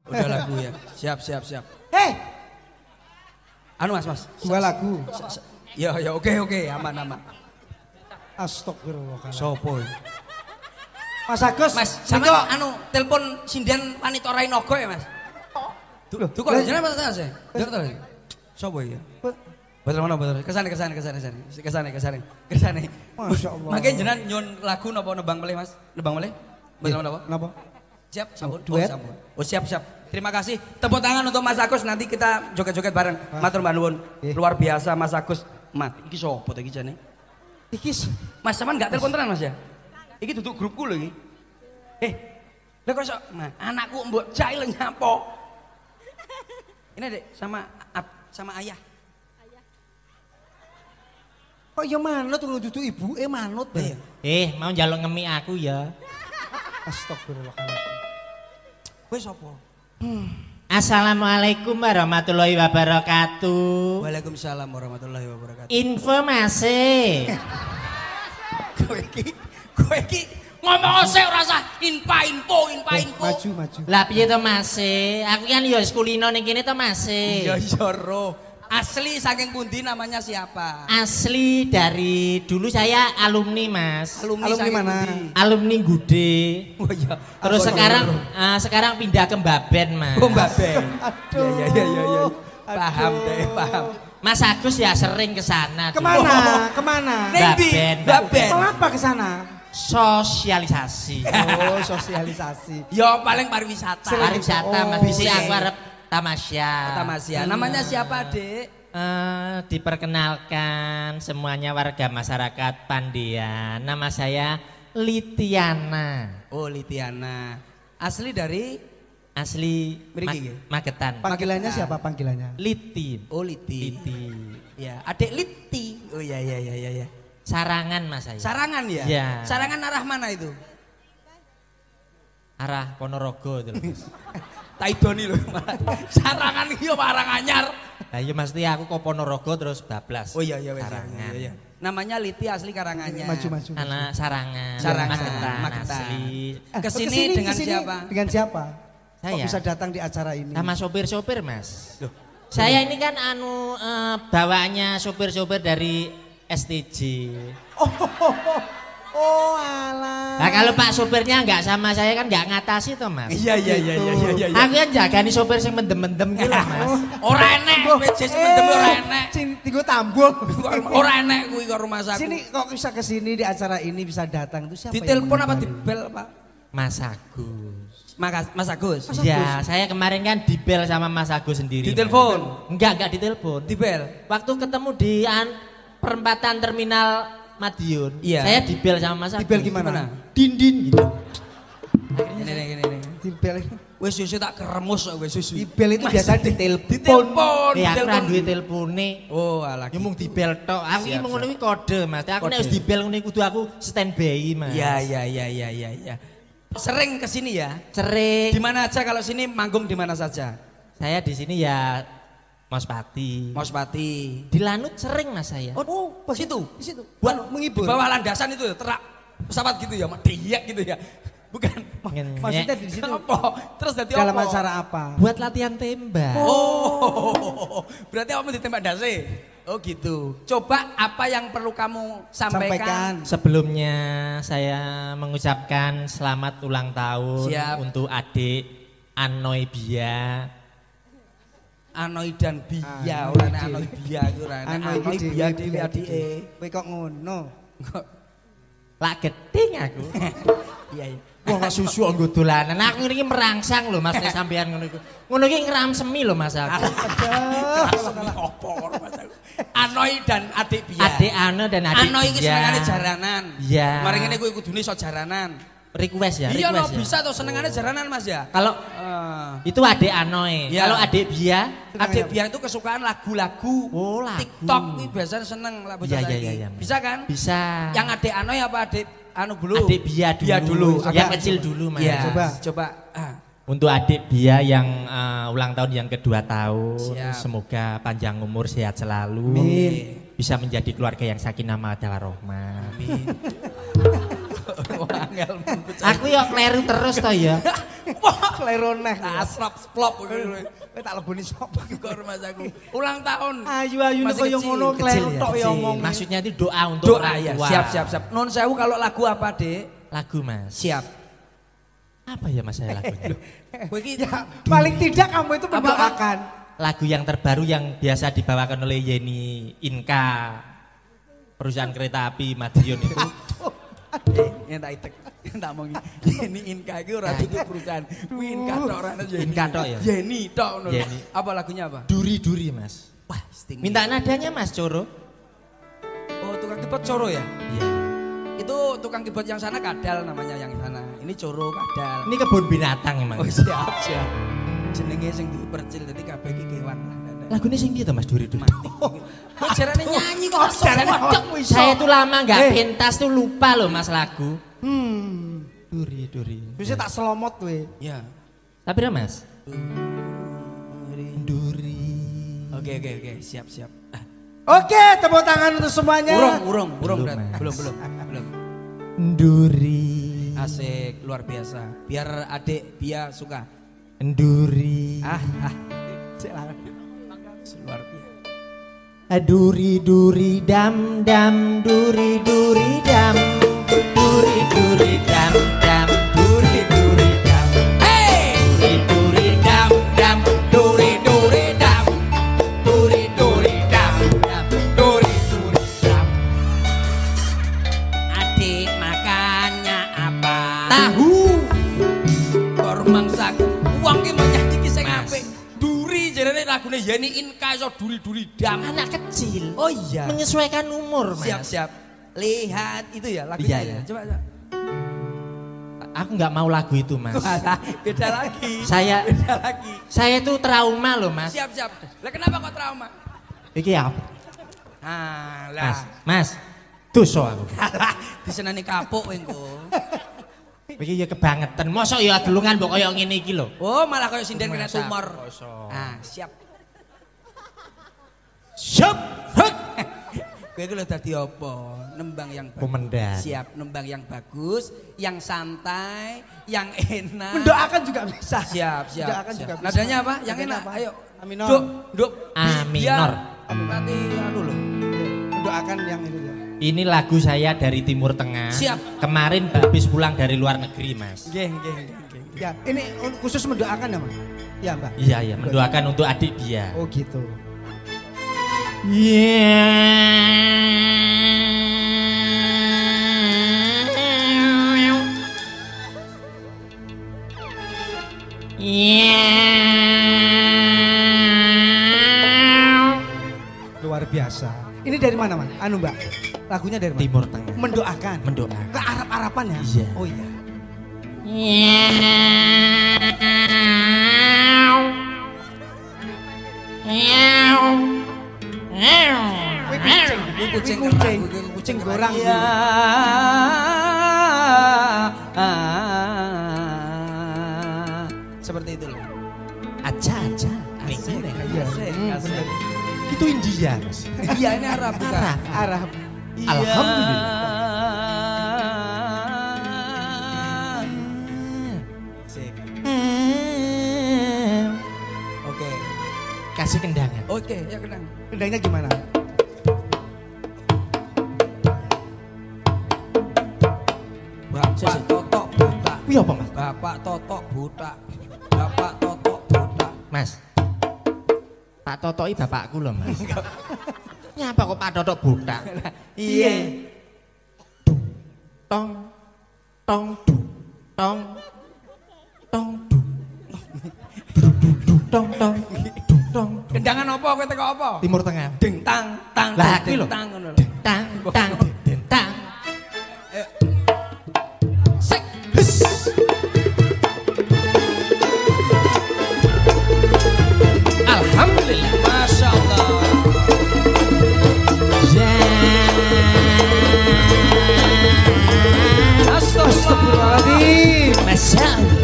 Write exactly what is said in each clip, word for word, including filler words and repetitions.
Udah lagu ya. Siap, siap, siap. Hei, Anu Mas, Mas. dua lagu. Ya, ya oke, oke, aman, aman. Astagfirullah. Sopo? Mas Agus, Mas, sama anu telepon sindian wanita Rainogo ya, Mas? Tuh, tuh kok jenenge Mas Mas. Ngerti lho. Sopo ya? Betul mana betul. Kesane kesane kesane kesane. Kesane kesane. Kesane. Masyaallah. Mangke jenengan nyun lagu napa nebang melih, Mas? Nebang melih? Betul napa? Napa? Siap, sampun. Duet. Oh, sampun. Oh, siap, siap. Terima kasih. Tepuk tangan untuk Mas Agus. Nanti kita joget-joget bareng. Matur mbak nuwun. Luar biasa Mas Agus. Mat, iki sopo to iki jane? Iki Mas sampean enggak telepon tenan Mas ya? Iki duduk grupku lho iki. Eh, lha kok sok nah, anakku mbok jail nyapo. Ini Dek sama sama ayah. kok ya manut ngono dudu ibuke manut Iya. Eh, mau njaluk ngemi aku ya. Astagfirullahaladzim. Kowe sapa? Assalamualaikum warahmatullahi wabarakatuh. Waalaikumsalam warahmatullahi wabarakatuh. Informasi. Kowe iki, kowe iki ngomong sik ora usah inpa info, inpa Eh, info. maju maju. Lah piye to Mas? Aku kan ya kulino ning kene to Mas. Iya iya roh. Asli saking pundi namanya siapa? Asli dari dulu saya alumni Mas. Alumni, Alumni saking mana? pundi? Alumni Gude. Oh iya. Terus Apa, sekarang Roh? eh, sekarang pindah ke Mbaben Mas. Oh Mbak Ben. Aduh. Iya iya iya iya. Paham Aduh. deh, paham. Mas Agus ya sering ke sana. dulu. Kemana? Kemana? Neng di Ben, Mbak Ben. Mengapa ke sana? Sosialisasi. Oh, sosialisasi. Ya paling pariwisata. Pariwisata Mas. Oh. Bisa aku arep tamasya. Tamasya. Namanya siapa, Dek? Eh, diperkenalkan semuanya warga masyarakat Pandian. Nama saya Litiana. Oh, Litiana. Asli dari Asli Mriki, Ma- nggih? Magetan. Panggilannya Magetan. siapa panggilannya? Liti. Oh, Liti. Liti. Ya, Adik Liti. Oh iya iya iya iya. Ya. Sarangan Mas saya. Sarangan ya? Iya. Sarangan arah mana itu? Arah Ponorogo itu loh, Mas. Taidoni loh. Sarangan iki yo barang anyar. Lah iya mesti aku ke Ponorogo terus bablas. Oh iya iya wes. Sarangan. Iya, iya. Namanya Liti asli Karanganyar. Maju maju. maju. Anak Sarangan. Sarangan, Magetan, Magetan. asli. Eh, Kesini dengan siapa? Dengan siapa? Kok Saya. bisa datang di acara ini? Sama sopir-sopir Mas. Loh. Saya ini kan anu eh, bawaannya sopir-sopir dari S T J. Oh, oh, oh, oh. Oh alah. Nah kalau Pak sopirnya nggak sama saya kan nggak ngatasi toh Mas. Iya iya iya iya iya iya. Aku kan jaga nih sopir yang mendem-mendem gitu Mas. Ora enek P J semendem ora enek. Sini tigo tambung. Ora enek kuwi kok rumah sakit. Sini kok bisa ke sini di acara ini bisa datang itu siapa? Ditelepon yang apa mengabari? dibel, Pak? Mas Agus. Mas, Mas Agus. Mas Ya saya kemarin kan dibel sama Mas Agus sendiri. Ditelepon. Mas. Enggak enggak ditelepon. Dibel. Waktu ketemu di an, perempatan terminal Madiun. Iya. Saya dibel sama Mas Agus. Dibel gimana? Dindin gitu. Ini ini ini ini. Dibel. Wes susu tak keremus kok wes susu. Dibel itu Mas, biasa ditelepon. Ditelepon. Eh aku ra ditelepon. duwe telepone. Oh, alah. Ya mung dibel tok. Aku iki Siap, mung ngono siap. kuwi kode, Mas. Aku nek Kode. wis dibel ngene kudu aku standby, Mas. Iya iya iya iya iya iya. Sering ke sini ya? Sering. Di mana aja kalau sini manggung di mana saja? Saya di sini ya Mospati. Mospati. Di Lanut sering Mas saya. Oh, pas situ. Di situ. Buat menghibur. Di bawah landasan itu ya, terak pesawat gitu ya, diyak gitu ya. Bukan. Ngen- Maksudnya di situ Apa? Terus jadi dalam apa? acara apa? buat latihan tembak. Oh, berarti kamu ditembak dasi? Oh gitu. Coba apa yang perlu kamu sampaikan? Sampaikan. Sebelumnya saya mengucapkan selamat ulang tahun Siap. untuk adik Anoy Bia. Anoy dan Bia, Anoy ora nek Dewi. Anoy Bia iku ora nek Anoy Anoy iki Bia Dewi, dhewe Dewi adike. Kowe kok ngono? Lak geding aku. Iya iya. Wong kok susu nggo dolanan. Aku ngene iki merangsang lho Mas nek sampean ngono iku. Ngono iki ngeramsemi lho Mas aku. Aduh. Opo Mas aku. Anoy dan adik Bia. Adik Ano dan adik Anoy iki Bia. senengane jaranan. Iya. Mari ngene kuwi kudune iso jaranan. Request ya, Iya lo request ya. bisa tuh senengane jaranan Mas ya. Kalau Ah. itu adik Anoy. Iya. Kalau adik Bia, Adik Bia itu kesukaan lagu-lagu. Oh, lagu. TikTok ini biasanya seneng lah bocah Iya, iya, saiki. iya, iya. Bisa kan? bisa. Yang adik Anoy apa adik anu dulu? Adik Bia dulu. Bia dulu. Yang Apa? kecil dulu Mas. Iya. Coba. Coba. Ah. Untuk adik Bia yang eh, ulang tahun yang kedua tahun, Siap. semoga panjang umur, sehat selalu, Amin. bisa menjadi keluarga yang sakinah mawaddah warahmah. Amin. Angel. Aku ya kleru terus to ya. Wah, kleru neh. Asrap splop kowe. Kowe tak leboni sapa Kok Mas aku. Ulang tahun. Ayu-ayu Masih koyo kecil, ngono Kecil kleru ya, tok ya kecil. omong. Maksudnya itu doa untuk Doa orang ya. tua. Siap siap siap. Non sewu kalau lagu apa, Dek? Lagu Mas. Siap. Apa ya Mas saya lagunya? Kowe iki Ya, paling tidak kamu itu Apa-apa? mendoakan. Lagu yang terbaru yang biasa dibawakan oleh Yeni Inka, perusahaan kereta api Madiun itu. Eh, yang tak itek, yang tak mau ini Inka itu ora itu perusahaan. Kuwi Inka tok ora ono Yeni. Inka tok ya? Yeni tok ngono. Yeni. Apa lagunya apa? Duri-duri Mas. Wah, istimewa. Minta nadanya Mas Coro. Oh, tukang keyboard Coro ya? Iya. Itu tukang keyboard yang sana Kadal namanya yang sana. Ini Coro Kadal. Ini kebun binatang emang. Oh, siap, siap. Jenenge sing dipercil dadi kabeh iki kewan lah. Lagunya sing piye to Mas Duri-duri? Kok jarane nyanyi kok iso. jarane Waduh, kok iso. Saya tuh lama nggak Eh. pentas tuh lupa loh Mas lagu. Hmm. Duri-duri. Bisa tak selomot kowe. Ya. Tapi ya Mas. Duri. Duri. Oke, oke, oke. Siap, siap. Ah, Oke, tepuk tangan untuk semuanya. Urung, urung, urung, Belum, Brat. Mas. belum, belum, belum. Duri. Asik, luar biasa. Biar adik Bia suka. Duri. Ah, ah, Cek lah. luar biasa. Duri duri dam dam duri duri dam duri duri dam dam duri duri dam Hey! duri duri dam dam duri duri dam duri duri dam dam duri duri dam. Adik makannya apa? Tahu. Kok rumangsa uang ki menyanyi ki sing Mas. apik. Duri jarane lagune Yeni Inka iso duri-duri dam. Anak kecil Oh iya. menyesuaikan umur Mas. Siap, siap. Lihat itu ya lagunya. Iya, ya. iya. Coba, coba. Aku nggak mau lagu itu Mas. Walah, beda lagi. Saya Beda lagi. saya tuh trauma loh Mas. Siap, siap. Lah kenapa kok trauma? Iki apa? Ah, Mas, lah. Mas. Dosa aku. Alah, disenani kapuk engko. Iki ya kebangetan. Mosok ya adelungan mbok koyo ngene iki lho. Oh, malah koyo sinden kena Masa tumor. kosong. Ah, siap. Siap. Hek. Kowe iki lho dadi apa? Nembang yang bagus. Komandan. Siap, nembang yang bagus, yang santai, yang enak. Mendoakan juga bisa. Siap, siap. Mendoakan siap. juga bisa. Nadanya apa? Yang Nadanya enak. apa? Ayo. A minor. Duk, duk. A minor. Nanti anu loh. Mendoakan yang itu ya. Ini lagu saya dari Timur Tengah. Siap. Kemarin habis pulang dari luar negeri, Mas. Nggih, nggih, nggih, nggih. Ya, ini khusus mendoakan ya, Mas? Ya, Mbak. Iya, iya, mendoakan untuk adik dia. Oh, gitu. Luar biasa. Ini dari mana, Mas? Anu, Mbak. Lagunya dari mana? Timur Tengah. Mendoakan. Mendoakan. Ke Arab-Arapan ya? Iya. Oh iya. Wih, kucing. Kucing, kucing, kucing. kucing, Kucing gorang. Ya. Seperti itu loh. Aja, aja. Asik, Iya. asik, Hmm, asik. bener. Itu India, Mas. Iya, ini Arab bukan? Arab. Arab. Iya. Alhamdulillah. Asik. Oke. Kasih kendangan. Oke, ya kenang. Kendangnya gimana? Bapak totok buta. Wih apa, Mas? Bapak totok buta. Bapak totok buta. Mas. Pak Toto ini bapakku loh, Mas. Nyapa kok Pak Toto budak? Iya. Tong tong du, tong tong du. Tong tong du, tong. Kendangan apa kowe teko apa? Timur Tengah. Ding tang tang Lah, ding kuwi lho. tang ngono lho. Tang tang den tang. Sek. Hus. Alhamdulillah. Masya Allah. Astagfirullahaladzim. Masya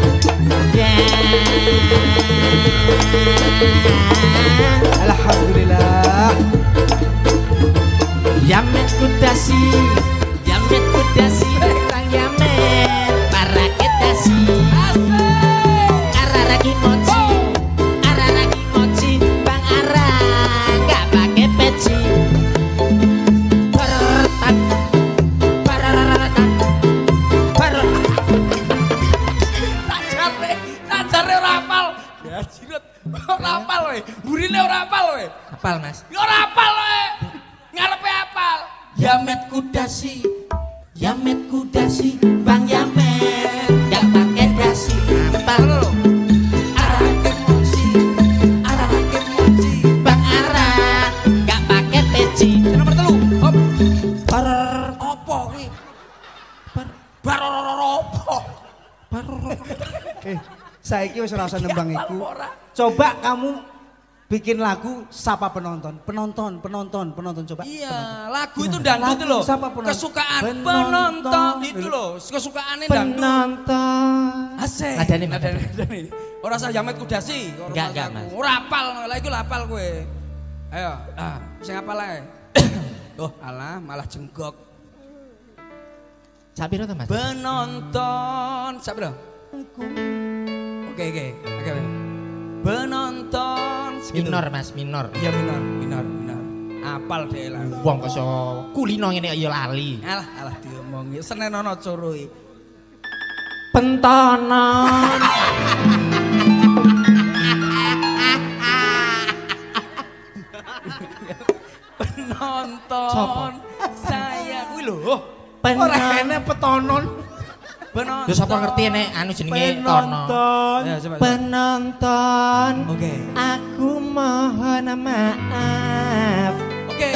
Alhamdulillah. Yamet kudasi, Yamet kudasi, tang Yamet. Ya jirut. Ora apal kowe. Burine ora apal kowe. Apal, Mas. Ora apal kowe. Ngarepe apal. Yamet kudasi. Yamet kudasi. Bang Yamet. Gak pakai dasi. Apal lho. Arake moci. Arake moci. Bang Ara. Gak pakai peci. Nomor telu. Hop. Bar opo kuwi? Bar bar opo? Bar Eh, saiki wis ora usah nembang iku. Ora. Coba kamu bikin lagu sapa penonton, penonton, penonton, penonton coba. Iya, lagu itu dangdut Lagu loh. siapa penonton? Kesukaan Penonton. penonton itu loh, kesukaannya dangdut. Penonton. Asik. Nadane, nadane, nadane. Ora usah jamet kudasi, ora Enggak, usah enggak, aku. Mas. Ora apal, lha iku apal kowe. Ayo, ah, sing apal ae. Oh, alah malah jenggok. Sak piro to, Mas? Penonton, sak piro? Oke, oke. Oke. Penonton segitu. Minor, Mas, minor. Iya minor, minor, minor. Apal deh lah. Wong kok iso kulino ngene ya lali. Alah, alah diomongi. Senen ana curuhi. Pentonon. Penonton. Saya kuwi lho. Ora kene petonon. Penonton. Yo sapa ngerti nek anu jenenge tono. Penonton. Ya, coba. coba. Penonton. Oke. Aku mohon maaf. Oke.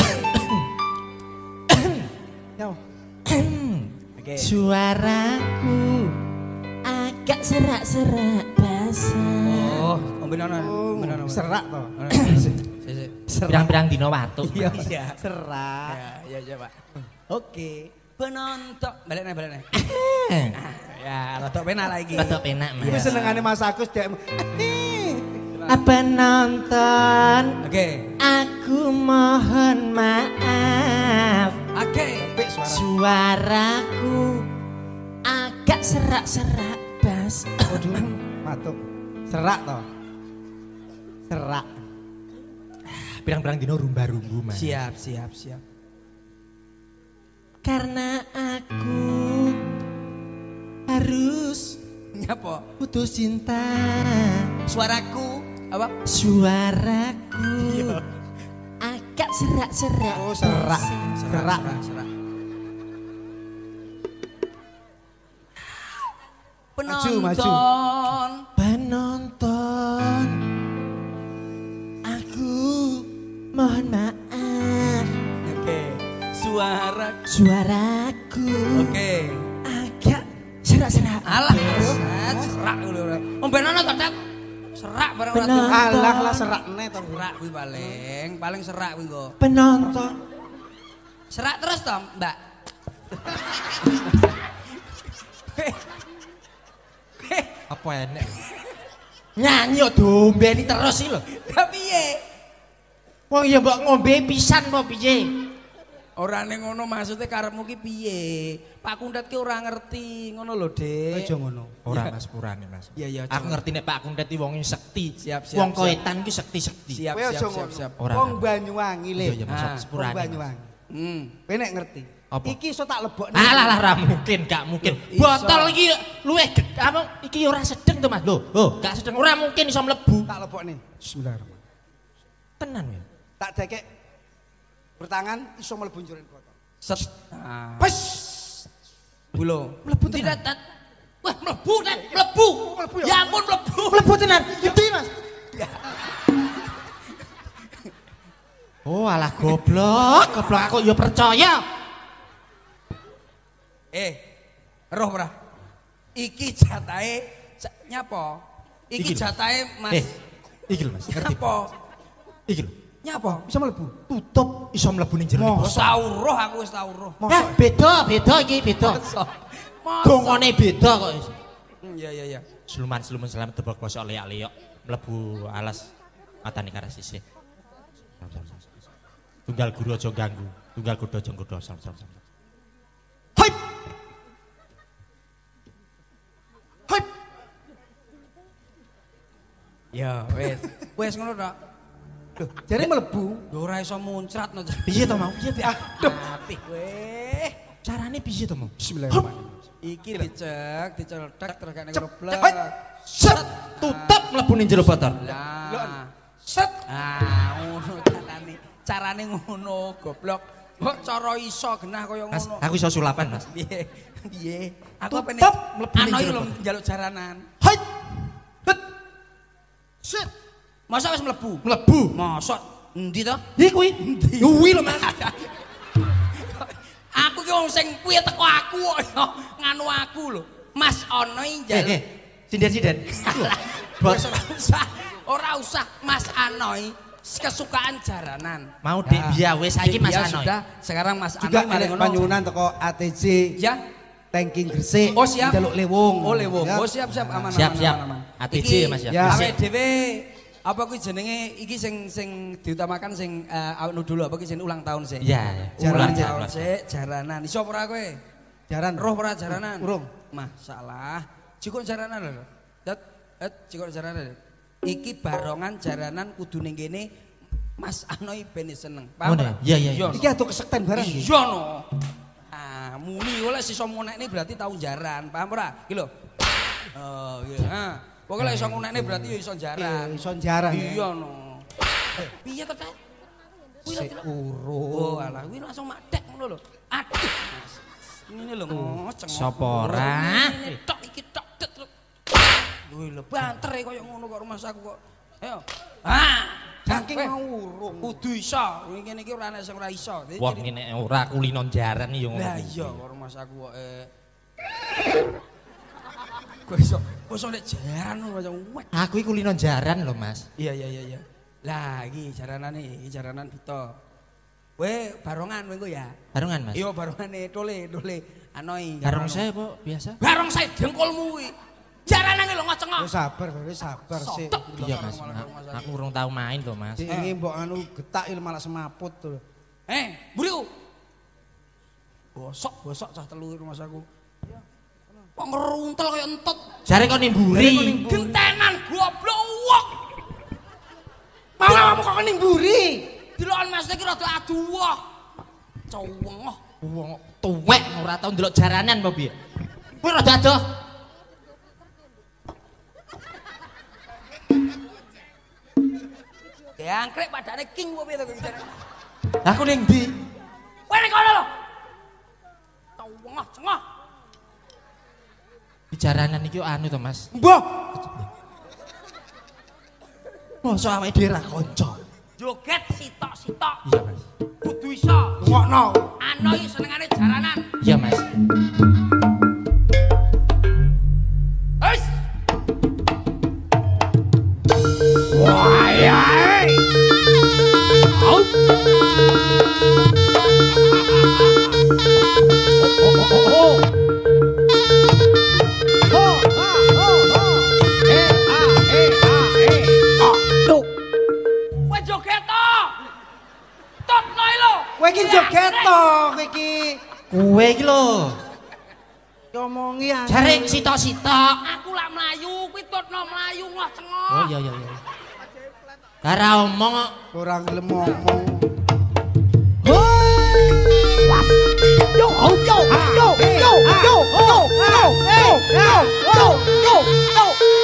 Yo. Oke. Suaraku agak serak-serak basah. Oh, ombenan. Oh, ombenan. serak to. Sik, sik. Pirang-pirang dino watu. Iya, Iya. serak. Ya, ya, Pak. Oke. Penonton. Balik nih, balik nih. Eh, Ya, rada penak lagi. Rada penak, Mas. Wis senengane Mas Agus dek. Apa nonton? Oke. Aku mohon maaf. Oke. Suaraku agak serak-serak bas. Waduh, matuk. Serak to. Serak. Pirang-pirang dino rumba-rumbu, Mas. Siap, siap, siap. Karena aku harus Nyapa? putus cinta. Suaraku apa? Suaraku agak serak-serak. Oh, serak. Serak, serak, serak. Maju, maju. Penonton. Penonton, aku mohon maaf. Oke. Suara. Suaraku Oke. agak serak-serak. Alah, set, serak dulu. Ombenan to, Tet? Serak bareng ora Penonton. tuh. Alah lah serakne to. Serak kuwi paling, paling serak kuwi kok. Penonton, Serak terus toh, Mbak. apa enek? Nyanyi kok dombeni terus iki lho. Lah piye? Wong ya mbok ngombe pisan apa piye? Ora ning ngono maksudnya karepmu ki piye? Pak Kundet ki ora ngerti ngono lho, Dik. Aja ngono. Ora Mas purane Mas. Iya, iya, Aku coba. ngerti nek Pak Kundet iki wong sekti. Siap, siap, Wong siap. koetan ki sekti-sekti. Siap, Kowe siap, aja siap, ngono. siap. Ora, Wong Mas. Banyuwangi le. Iya ya Mas, Ah, Wong sepurane. Mas. Banyuwangi. Hmm. Kowe nek ngerti. Apa? Iki iso tak lebokne. Alah lah ra mungkin, gak mungkin. Iso. Botol iki luwih gede. Apa iki ora sedeng to Mas? Lho, oh, gak sedeng. Ora mungkin iso mlebu. Tak lebokne. Bismillahirrahmanirrahim. Tenan ya. Tak dekek bertangan iso mlebu njurin botol. Set. Ah. Wes. Bulo. Mlebu Tidak, tenan. Tet. Wah, mlebu, Tet. Mlebu. mlebu ya? Ya ampun, mlebu. Mlebu tenan. Gede Mas. Oh, alah goblok. Goblok aku ya percaya. Eh, roh ora. Iki jatahe ja- nyapa? Iki Iki lho. jatahe Mas. Eh, iki lho Mas, ngerti. Nyapa? Iki lho. Nyapa? Bisa mlebu. Tutup iso mlebu ning jero. Wis tau roh aku wis tau roh. Eh, beda, beda iki beda. Masa? Gongone beda kok. Hmm, iya iya iya. Sluman-sluman selamat tebak basa leak-leok mlebu alas matane karas sisih. Tunggal guru aja ganggu, tunggal kuda aja nggodha. Hai. Hai. Ya, wis. Wis ngono tok. Loh, jare mlebu. Yo ora iso muncrat no. Piye to mau? Piye piye? Aduh, apik kowe. Carane piye to mau? Bismillahirrahmanirrahim. Iki dicek, diceldek terus gak nek Cep, ngeblek. cepet. set tutup mlebu ning jero botol. Lah. Set. Ah, ngono carane. Carane ngono, goblok. Kok cara iso genah kaya Mas, ngono. aku iso sulapan, Mas. Piye? Piye? Aku pengen Tutup mlebu ning ano iki jero lho botol. njaluk jaranan. Hait. Het. Set. Masa wis mlebu? Mlebu. Mosok endi to? Iki kuwi. Kuwi lho, Mas. Aku ki wong sing kuwi teko aku kok ya nganu aku lho. Mas ono iki njaluk. Eh, sinden-sinden. Wis ora usah, ora usah Mas Anoi kesukaan jaranan. Mau Dik Bia wis saiki Mas Ya Anoy. sudah, sekarang Mas Juga Anoi mari ada ngono. panyuwunan teko A T C. Ya. Tanking Gresik. Oh siap. Jaluk Lewung. Oh Lewung. Ya. Oh siap siap aman Siap, aman, siap. aman, aman. A T C Iki, ya, Mas, ya. Ya. Awake dhewe apa kuwi jenenge iki sing sing diutamakan sing uh, anu dulu apa kuwi jenenge ulang tahun sih. Iya, iya. Ulang Jaranan, tahun sih, jaranan. Iso ora kowe? Jaran. Roh ora jaranan? Urung. Masalah. Cikuk jaranan lho. Dat, et cikuk jaranan. Iki barongan jaranan kudu ning kene Mas Anoi ben seneng. Paham Ngono ora? ya? Iya, iya. no. Iki atuh kesekten barang iki. Iya no. Ah, muni oleh iso ngunekne berarti tau jaran. Paham ora? Iki lho. Oh, iya. Ah, pokoke iso ngunekne berarti ya iso jaran. Iya, iso jaran. Iya no. Piye to, Kak? Kuwi lho. Si urung. Oh, alah kuwi langsung madek ngono lho. Aduh. Mas. Ngene lho ngoceng. Sapa ora? Ini tok iki tok tet lho. Kuwi lho banter e koyo ngono kok rumah saku kok. Ayo. Ah, Saking Weh, mau urung. kudu iso. Ngene iki ora ana sing ora iso. Jadi- Wah, ngene ora kulino jaran yo ngono. Lah iya kok rumah saku kok eh. Kok iso, kok iso nek jaran macam wek. Aku iki kulino jaran lho, Mas. Iya iya iya iya. Lah iki jaranane, iki jaranan Bito. Kowe barongan kowe engko ya. Barongan, Mas. Iya barongane tole tole anoi. Barong saya, Po, biasa. Barong saya dengkulmu kuwi. Jaranane lho ngocengok. Wis sabar, wis sabar sih. Sotok. Iya, Mas. A- Aku urung tau main to, Mas. Ini mbok anu getak il malah semaput tuh. Eh, buriku. Bosok, bosok cah telu rumah saku. Kok ngeruntel kaya entut. Jare kok nimburi. Gentenan goblok wok. Mau awakmu kok nimburi? Dilokan Mas iki rada aduh. Coweng. Wong tuwek ora tau ndelok jaranan apa piye? Kowe rada adoh. Ya angkrek padane king apa piye to iki jare. Aku ning ndi? Kowe ning kono lho. Coweng, cengah. Di jaranan iki yo anu to, Mas. Mbah. Mosok awake dhewe ra kanca. Joget sitok-sitok. Iya, Mas. Kudu iso. Ngokno. Anoi senengane jaranan. Iya, Mas. Wis. Kowe joget to. Topno lho. Kowe iki joget to, kowe iki. Kowe iki lho. Ngomongi aku. Jare sitok-sitok. Aku lak mlayu, kuwi tutno mlayu ngoh cengok. Oh iya iya iya. Kara omong kok. Ora gelem ngomong. Yo, oh, yo, yo, yo, yo, yo, yo, yo, yo, yo, yo, yo.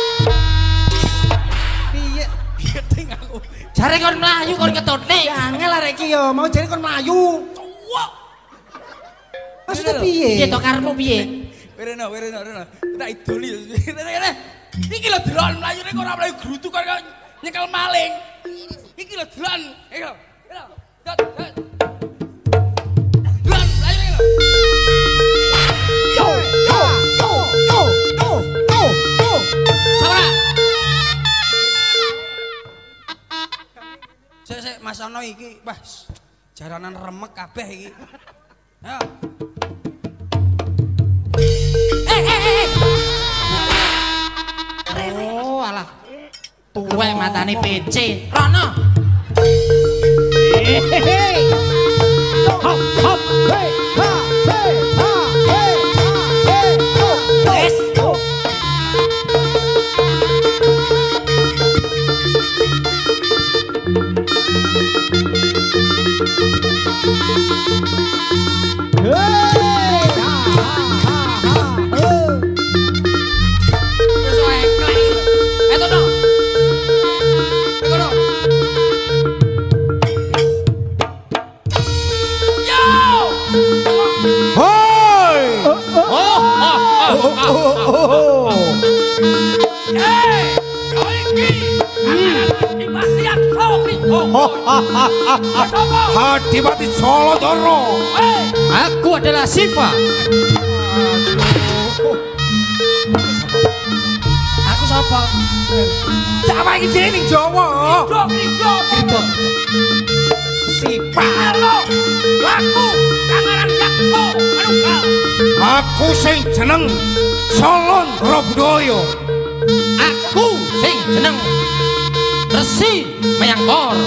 Piye? Gedeng aku. Jare kon mlayu kon ketutne. Angel arek iki yo, mau jare kon mlayu. Cowok. Maksudnya Piye piye? to karepmu piye? Werena, werena, werena. Tak idoli. Rene rene. Iki lho delok mlayu nek ora mlayu grutu kok nyekel maling. Iki lho delan. Iki lho. Iki lho. Dot, dot. Delan mlayu iki lho. Yo, yo, yo, yo, yo, yo, yo. Sabar. Sik sik Mas Ono iki, wah jaranan remek kabeh iki. Ayo. Eh eh eh. Oh, alah. Tuwek matane P C. Rono. Hop, hop, hey, ha, hey, ha, hey, ha, hey, yo, Wes. yo. Hey, ha, ha, ha, ha. Wis wae klek Adipati Sokri. Adipati Solodoro. Aku adalah Siva. Aku siapa? Siapa iki jeneng Jawa? Krido, Krido. Sipa. Halo. Aku Pangeran Yakso Manunggal. Aku sing jeneng Solondro Budoyo. Aku sing jeneng Resi Mayangkor.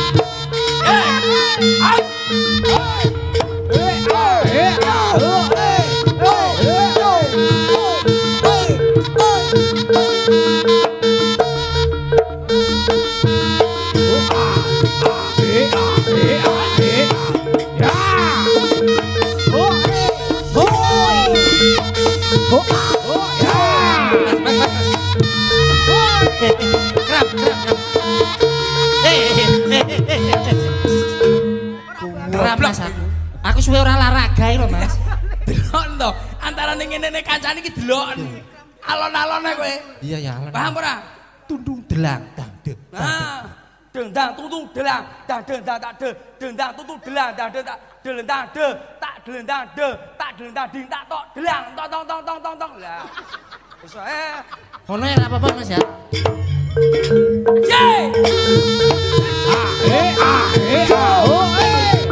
Mas aku. Aku suwe ora olahraga lho, Mas. Delok to, antarane ngene-ngene kancane iki delok. Alon-alone kowe. Iya ya, alon. Paham ora? Tundung delang dang de. Nah, dendang tutung delang, dah dendang tak de, dendang tutung delang, dah de tak delendang de, tak delendang de, tak delendang ding tak tok delang, tong tong tong tong tong tong. Lah. Wis ae. Ono ya apa-apa Mas ya. Ye! Ah, eh, ah, eh, ah, oh, eh.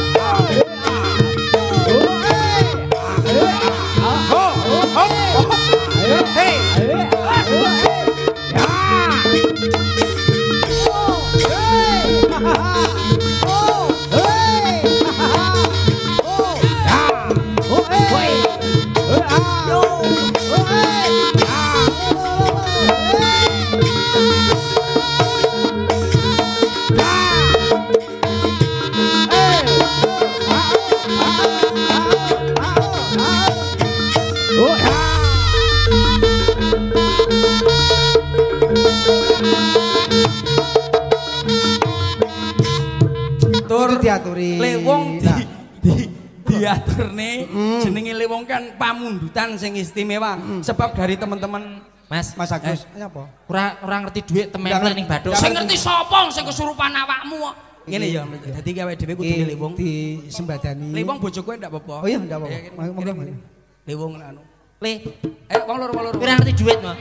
Diaturi. Lewong di di diaturne jenenge lewong kan pamundutan sing istimewa sebab dari teman-teman Mas, Mas Agus, Eh. apa? ora ora ngerti dhuwit temen ning Bathuk. sing ngerti sapa sing kesurupan awakmu kok. Ngene ya, dadi gawe dhewe kudu lewong. Di sembadani. Lewong bojoku ndak apa-apa. Oh iya, ndak apa-apa. Ya, kene, Monggo, kene, monggo. kene. Lewong anu. Le, Eh, wong loro wong loro. ora ngerti dhuwit mah.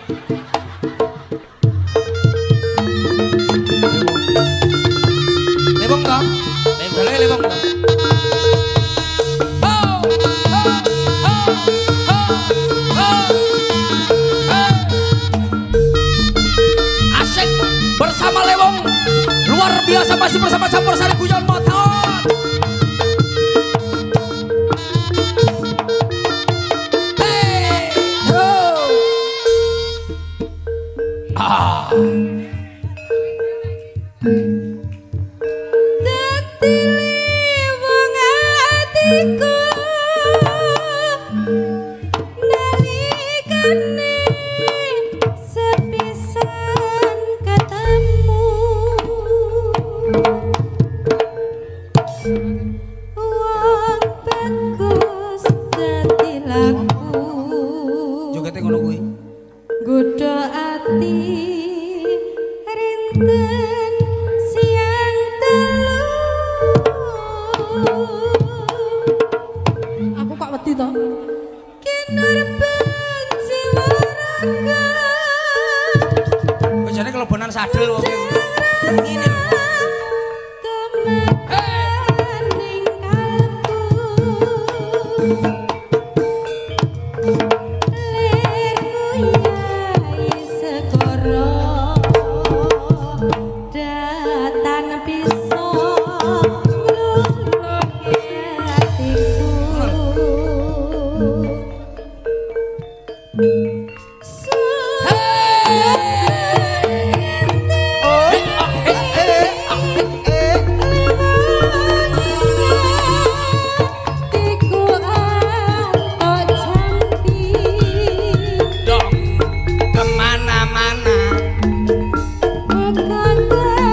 Lewong to? Lewong lewong to. Ho! Ho! Ho! Ho! Ho! Asik bersama Lewong. Luar biasa masih bersama campur sari guyon motor. Hey! Ho! Ah! Jogete ngono kuwi. Godho ati rinten siang telu. Aku kok wedi to? Kinur benci waraga. Wis jane kelebonan sadel wong iki. Ngene lho. Temaning kalbu. Dong kemana-mana. Kata